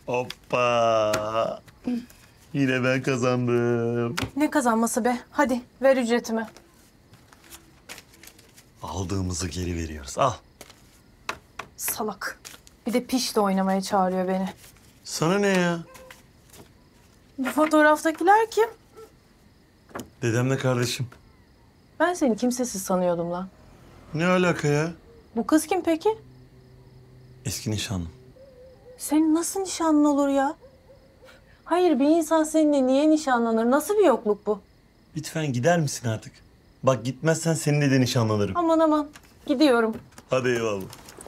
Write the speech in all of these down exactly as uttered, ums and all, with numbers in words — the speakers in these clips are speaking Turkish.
Hoppa. Yine ben kazandım. Ne kazanması be? Hadi ver ücretimi. Aldığımızı geri veriyoruz. Al. Salak. Bir de piş de oynamaya çağırıyor beni. Sana ne ya? Bu fotoğraftakiler kim? Dedemle kardeşim. Ben seni kimsesiz sanıyordum lan. Ne alaka ya? Bu kız kim peki? Eski nişanlım. Senin nasıl nişanlın olur ya? Hayır, bir insan seninle niye nişanlanır? Nasıl bir yokluk bu? Lütfen gider misin artık? Bak gitmezsen seninle de nişanlanırım. Aman aman, gidiyorum. Hadi eyvallah.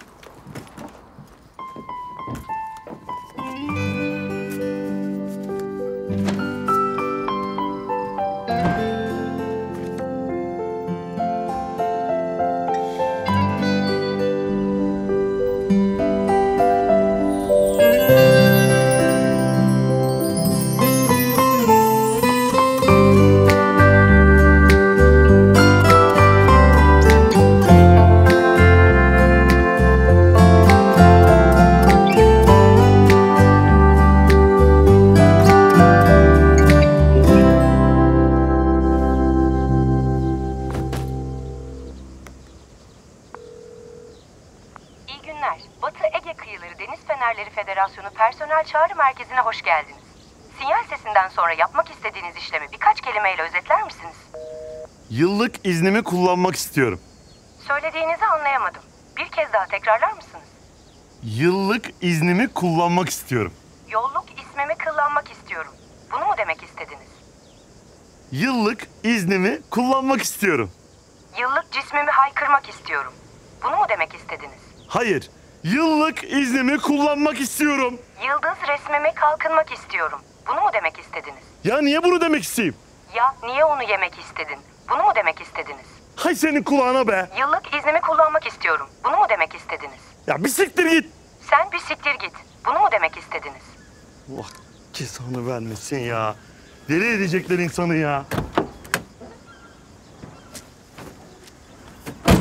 İyi günler. Batı Ege Kıyıları Deniz Fenerleri Federasyonu Personel Çağrı Merkezi'ne hoş geldiniz. Sinyal sesinden sonra yapmak istediğiniz işlemi birkaç kelimeyle özetler misiniz? Yıllık iznimi kullanmak istiyorum. Söylediğinizi anlayamadım. Bir kez daha tekrarlar mısınız? Yıllık iznimi kullanmak istiyorum. Yolluk ismimi kullanmak istiyorum. Bunu mu demek istediniz? Yıllık iznimi kullanmak istiyorum. Yıllık cismimi haykırmak istiyorum. Bunu mu demek istediniz? Hayır. Yıllık iznimi kullanmak istiyorum. Yıldız resmime kalkınmak istiyorum. Bunu mu demek istediniz? Ya niye bunu demek isteyeyim? Ya niye onu yemek istedin? Bunu mu demek istediniz? Hay senin kulağına be. Yıllık iznimi kullanmak istiyorum. Bunu mu demek istediniz? Ya bir siktir git. Sen bir siktir git. Bunu mu demek istediniz? Allah cezanı vermesin ya. Deli edecekler insanı ya.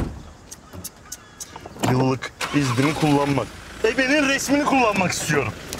Yıllık iznimi kullanmak. Ebenin resmini kullanmak istiyorum.